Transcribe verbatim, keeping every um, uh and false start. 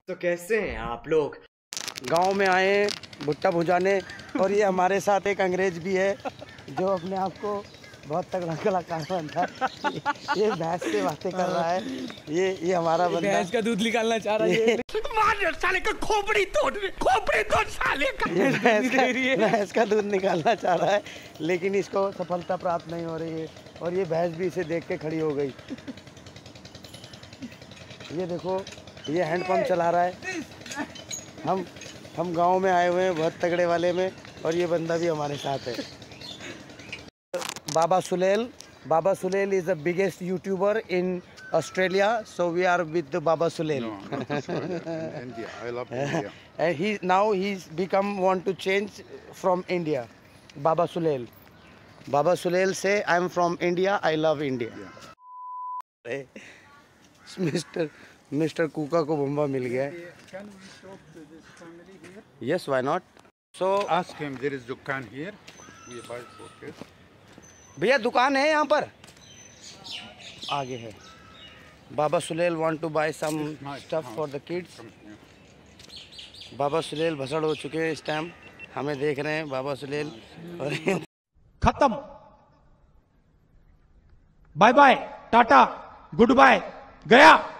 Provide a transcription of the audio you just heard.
तो कैसे हैं आप लोग? गांव में आए भुट्टा भुजाने, और ये हमारे साथ एक अंग्रेज भी है जो अपने आप को बहुत तगड़ा कलाकार बनता है। ये भैंस से बातें कर रहा है। ये ये हमारा बंदा भैंस का दूध निकालना चाह रहा है। मार साले का खोपड़ी तोड़, खोपड़ी तोड़ साले का। ये भैंस का, भैंस का दूध निकालना चाह रहा है, लेकिन इसको सफलता प्राप्त नहीं हो रही है। और ये भैंस भी इसे देख के खड़ी हो गई। ये देखो, ये हैंडपंप चला रहा है। हम हम गांव में आए हुए हैं बहुत तगड़े वाले में, और ये बंदा भी हमारे साथ है। Baba Sulel, Baba Sulel is the biggest YouTuber in Australia, so we are with the Baba Sulel. No, no, sorry, in India. I love India. And he now he's become want to change from India. Baba Sulel. Baba Sulel say I'm from India. I love India. Yeah. Mister mister कुका को बम्बा मिल गया है। Can we talk to this family here? Yes, why not? So Ask him. There is dukan here. We buy for kids. भैया दुकान है यहाँ पर, आगे है। Baba Sulel want to buy some stuff for the kids. Baba Sulel भसड़ हो चुके हैं इस टाइम, हमें देख रहे हैं बाबा सुलेल। और खत्म, bye bye, tata, goodbye, गया।